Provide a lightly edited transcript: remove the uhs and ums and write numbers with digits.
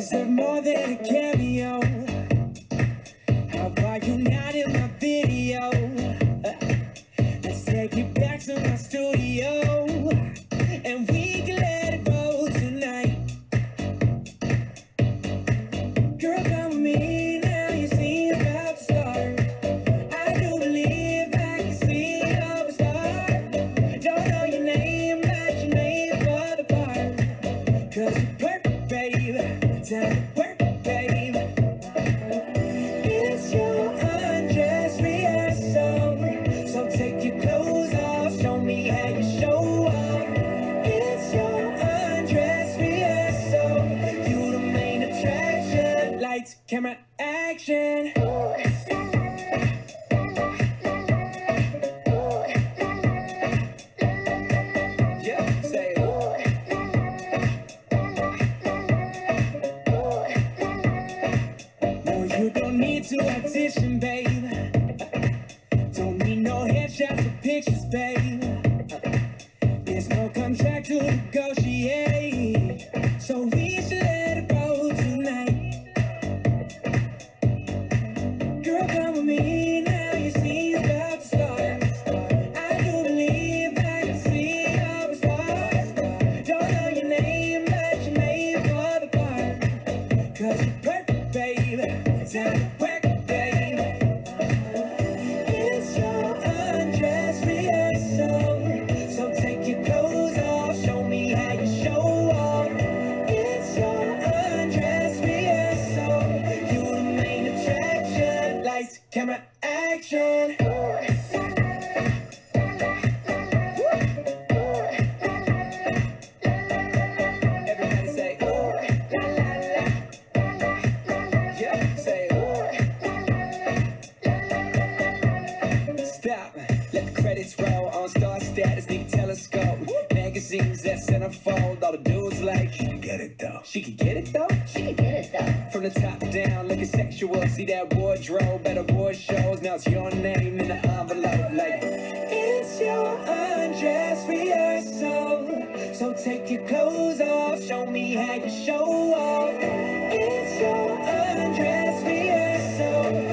deserve more than a cameo. How about you not in my video? Let's take it back to my studio, and we can let it go tonight. Girl, come with me now, you see it's about to start. I do believe I can see you're a star. Don't know your name, but you're made for the part. 'Cause you're perfect, babe. Time to work, babe. It's your undress rehearsal, so take your clothes off, show me how you show off. It's your undress rehearsal, you the main attraction. Lights, camera, action. Yeah, say it. No, you don't need to audition, babe. Don't need no headshots or pictures, babe. There's no contract to negotiate, so we should let it go tonight. Girl, come with me now, you see it's about to start. I do believe I can see you're a star. Don't know your name, but you're made for the part. 'Cause you're perfect, babe. Time to work, babe. It's your undress rehearsal, so take your clothes off, show me how you show off. It's your undress rehearsal, you the main attraction. Lights, camera, action. Everybody say, ooh, la la la. Yeah, say, ooh. Stop, let the credits roll on star status, need a telescope. Magazines that centerfold, all the dudes like, she can get it though. She can get it though? She can get it though. From the top down, looking sexual. See that wardrobe, better award shows. Now it's your name in the envelope. Like, it's your undress rehearsal, so take your clothes off, show me how you show off. It's your undress rehearsal,